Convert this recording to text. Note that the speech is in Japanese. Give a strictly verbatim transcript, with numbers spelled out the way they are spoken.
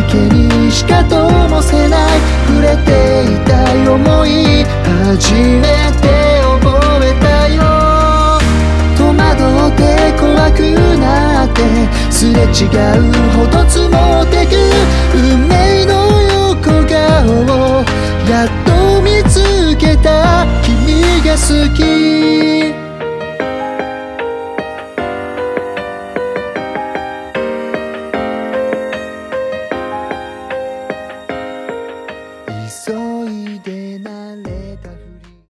けにしか灯せない、触れていたい想い初めて覚えたよ。戸惑って怖くなってすれ違うほど積もってく運命の横顔をやっと見つけた、君が好き。